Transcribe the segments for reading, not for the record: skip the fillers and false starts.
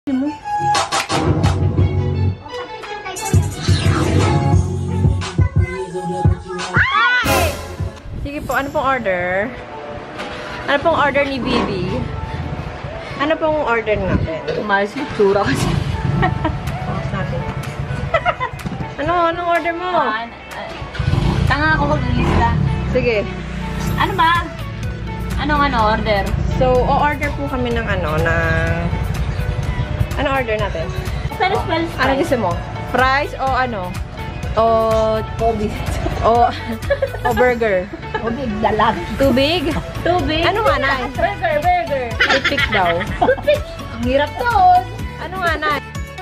Sige po, ano pong order? Ano pong order ni Bibi? Ano pong order natin? Tumalas yung tsura kasi. natin. Anong order mo? Tanga ako mag-lista. Sige. Ano ba? Anong order? So, o-order po kami ng ano order natin? Pero spell Ano gusto mo? Fries o ano? O burger? Tubig, dalag. Tubig? Tubig? Ano nga, Nay? Burger. Toothpick daw. Toothpick? Ang hirap doon. Ano nga, Nay?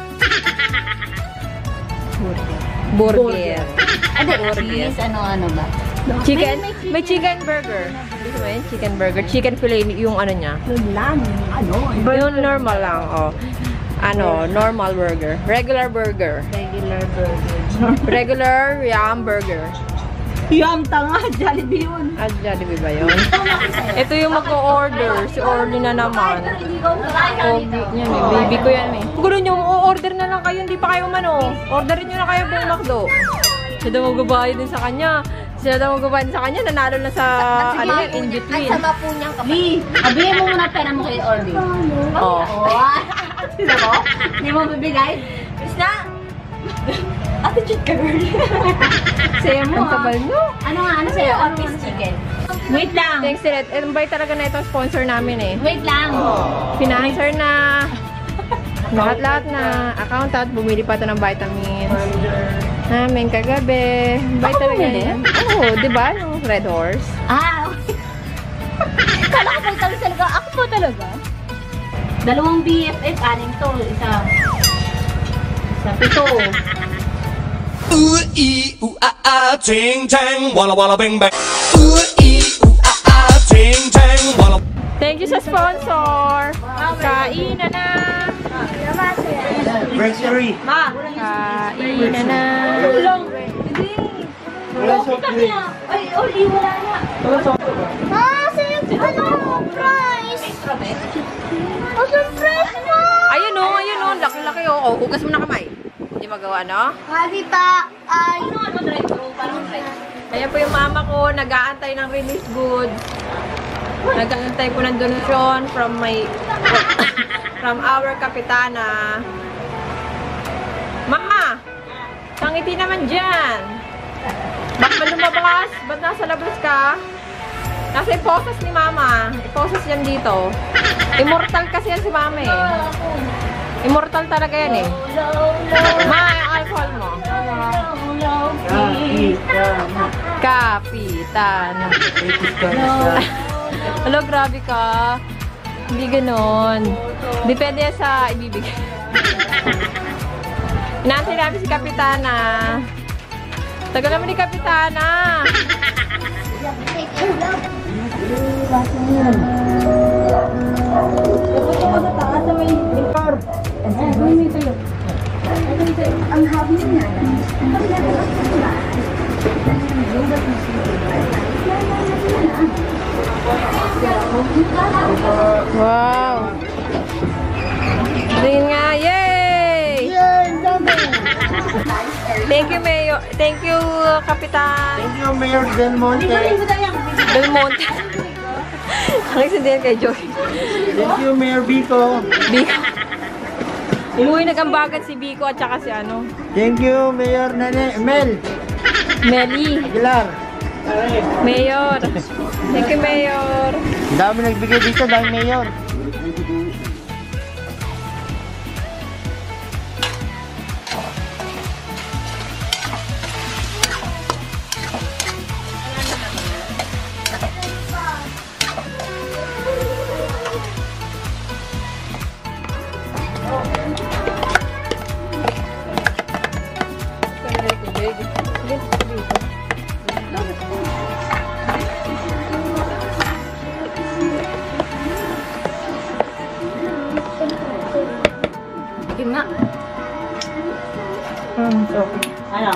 Burger. Ano, cheese? Ano ba? Chicken? May chicken burger. Gusto mo yun? Chicken burger. Chicken fillet, yung ano niya. Yun lang. Yung normal lang, oh. Normal burger. Regular burger. Regular yum burger. Yum, tanga. Jollibee yun. Jollibee ba yun? Ito yung mag-o-order. Si Orly na naman. Yan eh. Baby ko yan eh. Kung gano'n nyo, o-order na lang kayo. Hindi pa kayo orderin nyo na kayo buong McDo. Siya daw magbabayad din sa kanya. Nanalo na sa, in between. Ang sama po niyang kapatid. Lee, abigay mo muna pera mo kay Orly. Oo. Sino mo? Hindi mo bibigay? Is na? Attitude ka, girl. Sayo mo, ang kabal nyo. Ano sa'yo? Office chicken. Wait lang. Thanks, Silet. Invite talaga na ito sponsor namin eh. Wait lang. Financer na. Lahat na. Accountant, bumili pa ito ng vitamins. Namin kagabi. Vitamin yan. Oo, diba? Yung Red Horse. Kala ko po talaga. Ako po talaga. 2 BFF, 6 to. Isa 7. Ting tang, walla walla bang bang. Ting tang, walla. Thank you sa sponsor. Kainan na. Grocery. Kainan na. Ay, Orly, wala na. Price? Surprise mo! Ayun o. Laki-laki o. Hugas mo na kamay. Hindi magawa, no? Halita, ay... Ayan po yung mama ko. Nag-aantay ng release goods. Nag-aantay po ng donation from our kapitana. Mama! Tangiti naman dyan. Ba't ba lumabas? Ba't nasa labas ka? Nasa iposes ni mama. Iposes yan dito. Immortal kasi yan si mama eh. Immortal talaga yan eh. Ma, yung alcohol mo. Kapitana. Hello, grabe ka. Hindi ganon. Depende yan sa ibibigay. Inaantay namin si Kapitana. Tagal naman ni Kapitana. Ang habi niya. Wow. Tingin nga. Yay! Thank you, Mayor. Thank you, Kapitan. Thank you, Mayor Del Monte. Del Monte. Nakisindihan kay Joy. Thank you, Mayor Biko. Biko. Umuwi nagambagan si Biko at saka si ano. Thank you, Mayor Mel Meli. Aguilar. Mayor. Thank you, Mayor. Dami nagbigay dito, dami Mayor. Gimna. Okay. Ano?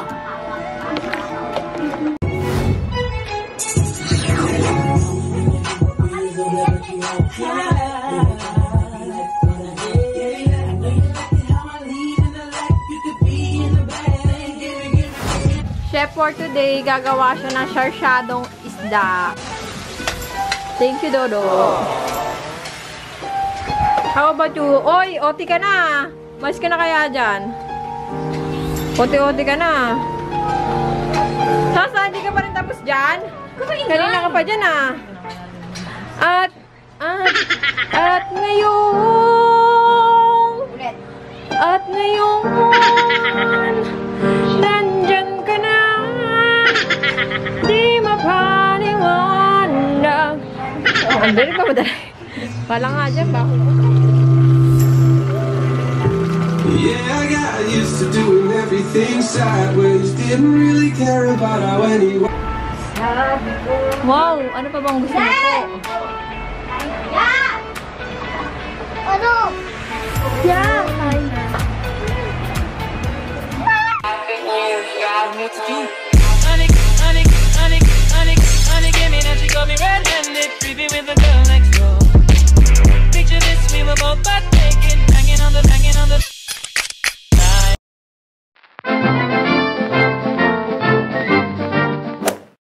chef for today, gagawa siya ng sarsyadong isda. Thank you, Dodo. How about you? Oy, oti ka na. Mas ka na kaya dyan? Oti-oti ka na. Sasa, hindi ka pa rin tapos dyan? Kanina ka pa dyan ah. At ngayong nandyan ka na, di mapaniwanag. Oh, ang dali pa ba dali? Pala nga dyan, bako. Yeah, I got used to doing everything sideways. Didn't really care about how anyone. Wow, ano pa bang gusto mo po? Ano? Yeah, Honey, give me that you got me red-handed, creepy with the gun.